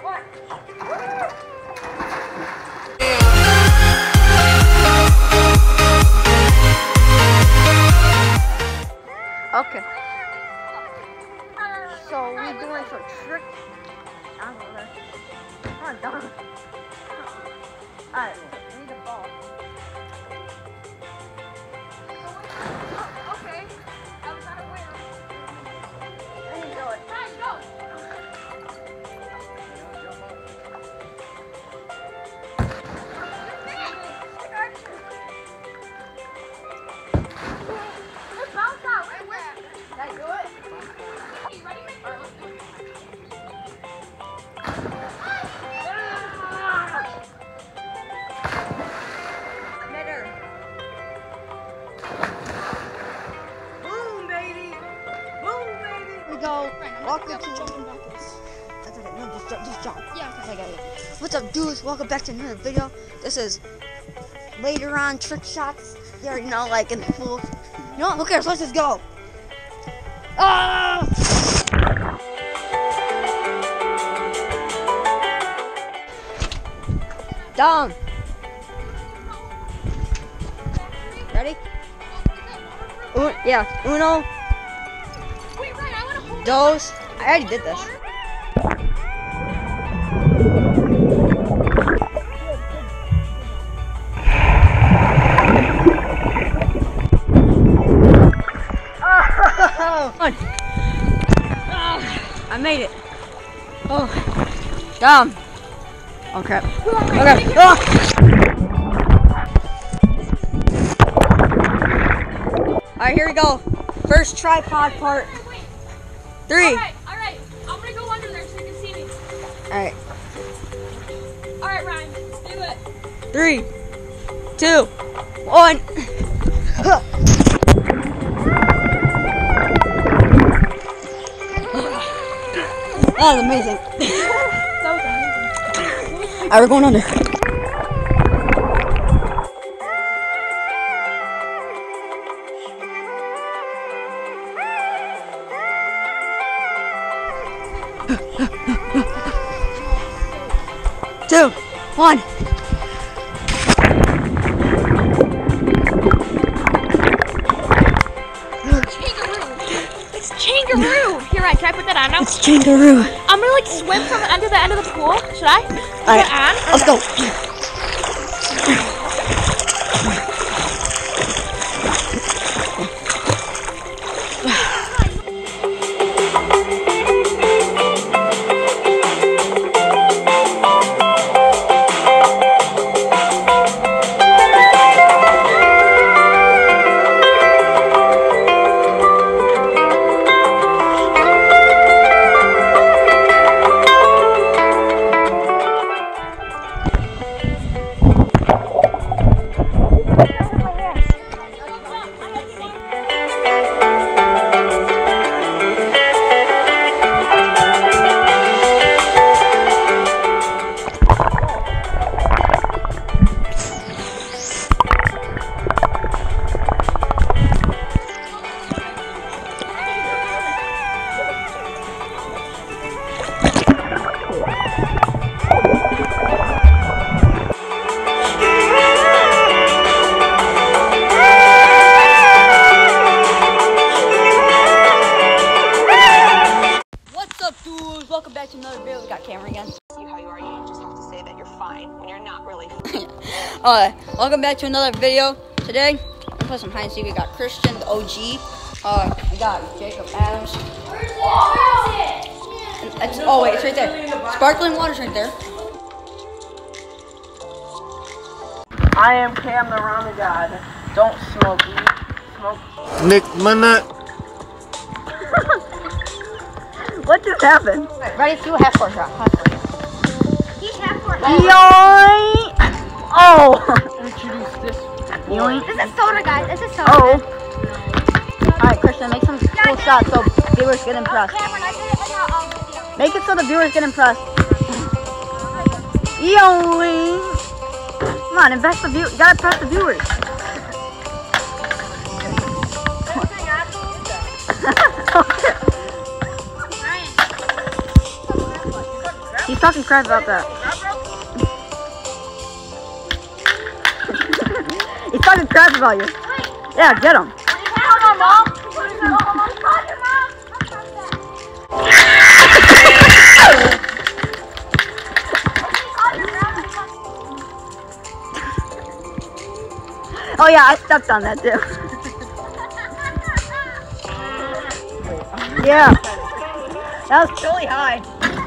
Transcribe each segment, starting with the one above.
Okay. So we're doing some trick. I'm done. Alright, I need a ball. Okay. I was unaware. I didn't do it. Alright, go. Let's bounce out. Where? Did I do it? You ready? Alright, let's do it. Go. Welcome to jumping backwards. That's okay. No, just jump. Yeah. Okay. Okay. What's up, dudes? Welcome back to another video. This is later on trick shots. You already know, like in the pool. You know what? Who cares? Let's just go. Ah! Down. Ready? Yeah. Uno. Dos. I already did this. I made it. Oh, dumb. Oh crap. Okay. Alright, here we go. First tripod part. 3. Alright. I'm gonna go under there so you can see me. Alright. Alright, Ryan. Do it. 3, 2, 1. That was amazing. That was amazing. Alright, we're going under. Two, one. It's kangaroo. Here, Ryan, can I put that on now? It's kangaroo. I'm gonna like swim from the end to the end of the pool. Should I? Alright, let's go. Welcome back to another video. We got camera again. See how you are. You just have to say that you're fine when you're not really. Welcome back to another video. Today, I'm gonna play some hide and seek. We got Christian, the OG. We got Jacob Adams. Where is it? Oh wait, it's right there. Sparkling water's right there. I am Cam the Rama God. Don't smoke weed. Smoke. Nick, my nut. What just happened? Ready? Do a half court shot. He's half court. Yoink! Oh! Introduce this. Yoink. This is soda, guys. This is soda. Oh. Alright, Christian, make some cool shots so viewers get impressed. Cameron, I did it like video. Make it so the viewers get impressed. Yoink! Come on, invest the view. You gotta impress the viewers. He He's talking crap about that. He's talking crap about you. Yeah, get him. Oh yeah, I stepped on that too. Yeah. That was really high.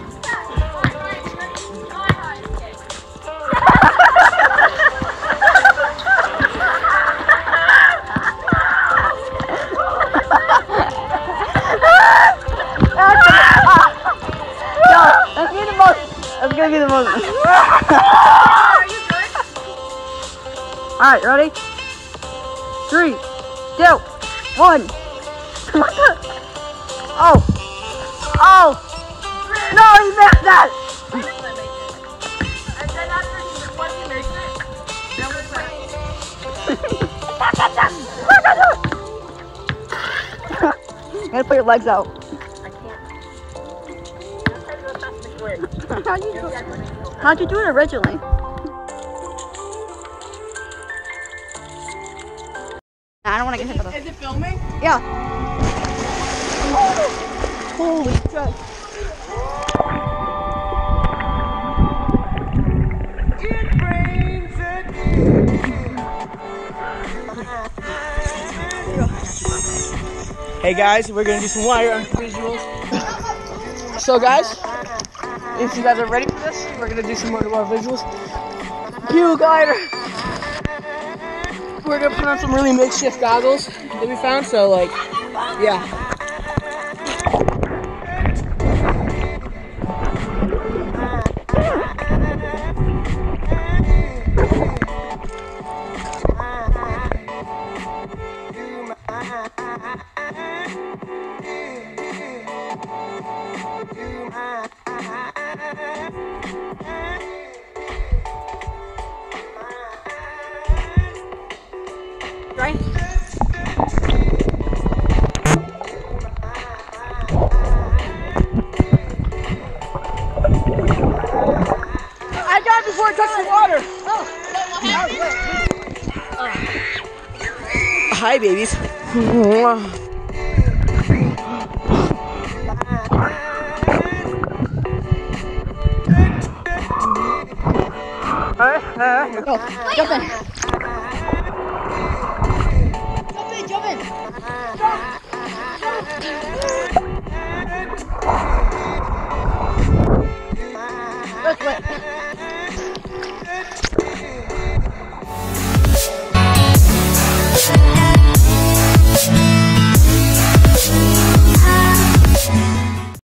Let's be the most. That's gonna be the most. Alright, ready? 3, 2, 1. What the? Oh! Oh! No, he missed that! And then after once he makes it, then we'll play. You gotta put your legs out. I can't. How'd you do it originally? I don't want to get hit by Is it filming? Yeah. Holy shit. Hey guys, we're gonna do some wire visuals. So guys, if you guys are ready for this, we're gonna do some wire visuals. Cue glider. We're gonna put on some really makeshift goggles that we found, so like, yeah. Right? I got it before I touched the water. Hi, babies. Go. Jump in. Jump in, jump in. Jump.